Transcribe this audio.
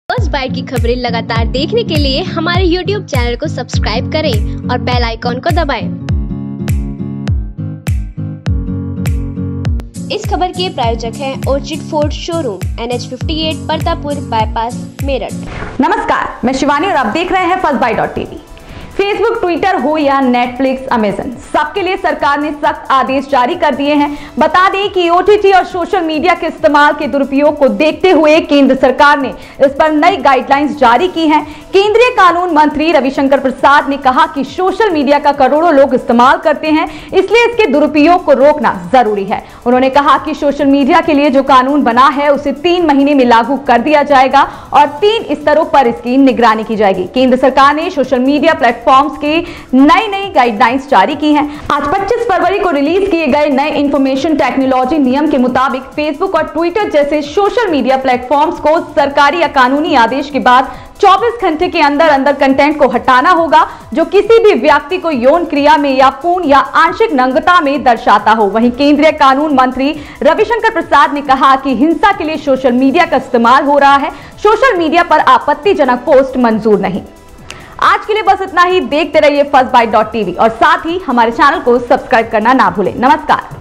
First bite की खबरें लगातार देखने के लिए हमारे YouTube चैनल को सब्सक्राइब करें और बेल आइकॉन को दबाएं। इस खबर के प्रायोजक हैं Orchid Ford showroom, NH58 Partapur bypass, Meerut. नमस्कार, मैं शिवानी और आप देख रहे हैं fastbyte.tv। फेसबुक, ट्विटर हो या नेटफ्लिक्स, अमेजन, सबके लिए सरकार ने सख्त आदेश जारी कर दिए हैं। बता दें कि OTT और सोशल मीडिया के इस्तेमाल के दुरुपयोग को देखते हुए केंद्र सरकार ने इस पर नई गाइडलाइंस जारी की हैं। केंद्रीय कानून मंत्री रविशंकर प्रसाद ने कहा कि सोशल मीडिया का करोड़ों लोग इस्तेमाल करते हैं, इसलिए इसके दुरुपयोग को रोकना जरूरी है। उन्होंने कहा कि सोशल मीडिया के लिए जो कानून बना है उसे 3 महीने में लागू कर दिया जाएगा और 3 स्तरों पर इसकी निगरानी की जाएगी। केंद्र सरकार ने सोशल मीडिया प्लेटफॉर्म्स की नई गाइडलाइंस जारी की हैं। आज 25 फरवरी को रिलीज किए गए नए इंफॉर्मेशन टेक्नोलॉजी नियम के मुताबिक फेसबुक और ट्विटर जैसे सोशल मीडिया प्लेटफॉर्म्स को सरकारी या कानूनी आदेश के बाद 24 घंटे के अंदर कंटेंट को हटाना होगा जो किसी भी व्यक्ति को यौन क्रिया में या पूर्ण या आंशिक नग्नता में दर्शाता हो। वहीं केंद्रीय कानून मंत्री रविशंकर प्रसाद ने कहा कि हिंसा के लिए सोशल मीडिया का इस्तेमाल हो रहा है। सोशल मीडिया पर आपत्तिजनक पोस्ट मंजूर नहीं। आज के लिए बस इतना ही। देखते रहिए fastbyte.tv और साथ ही हमारे चैनल को सब्सक्राइब करना ना भूलें। नमस्कार।